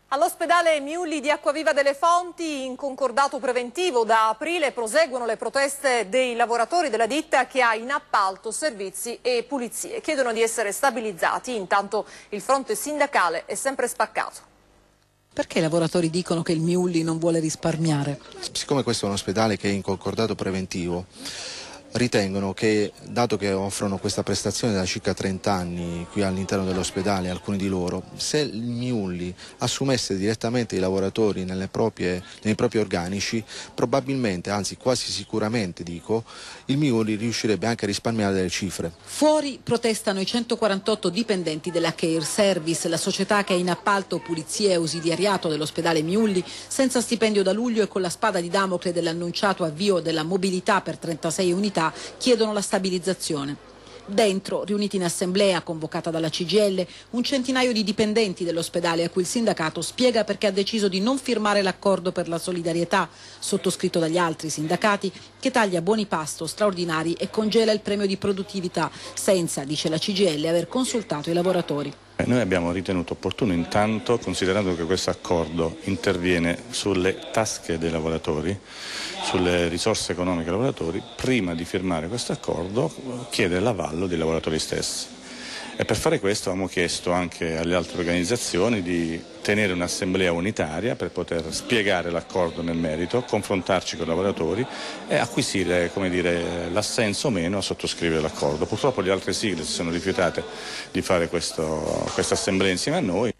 All'ospedale Miulli di Acquaviva delle Fonti, in concordato preventivo, da aprile proseguono le proteste dei lavoratori della ditta che ha in appalto servizi e pulizie. Chiedono di essere stabilizzati, intanto il fronte sindacale è sempre spaccato. Perché i lavoratori dicono che il Miulli non vuole risparmiare? Siccome questo è un ospedale che è in concordato preventivo, ritengono che, dato che offrono questa prestazione da circa 30 anni qui all'interno dell'ospedale, alcuni di loro, se il Miulli assumesse direttamente i lavoratori nei propri organici, probabilmente, anzi quasi sicuramente dico, il Miulli riuscirebbe anche a risparmiare delle cifre. Fuori protestano i 148 dipendenti della Care Service, la società che è in appalto pulizie e ausiliariato dell'ospedale Miulli, senza stipendio da luglio e con la spada di Damocle dell'annunciato avvio della mobilità per 36 unità, chiedono la stabilizzazione. Dentro, riuniti in assemblea convocata dalla CGIL, un centinaio di dipendenti dell'ospedale a cui il sindacato spiega perché ha deciso di non firmare l'accordo per la solidarietà, sottoscritto dagli altri sindacati, che taglia buoni pasto straordinari e congela il premio di produttività, senza, dice la CGIL, aver consultato i lavoratori. Noi abbiamo ritenuto opportuno intanto, considerando che questo accordo interviene sulle tasche dei lavoratori, sulle risorse economiche dei lavoratori, prima di firmare questo accordo chiedere l'avallo dei lavoratori stessi. E per fare questo abbiamo chiesto anche alle altre organizzazioni di tenere un'assemblea unitaria per poter spiegare l'accordo nel merito, confrontarci con i lavoratori e acquisire, come dire, l'assenso o meno a sottoscrivere l'accordo. Purtroppo le altre sigle si sono rifiutate di fare questa assemblea insieme a noi.